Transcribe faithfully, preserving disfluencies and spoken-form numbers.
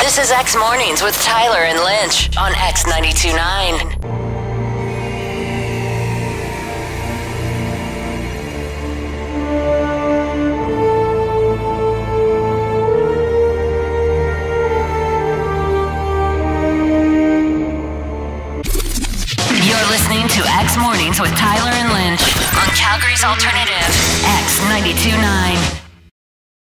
This is X Mornings with Tyler and Lynch on X ninety-two point nine. You're listening to X Mornings with Tyler and Lynch on Calgary's Alternative, X ninety-two point nine.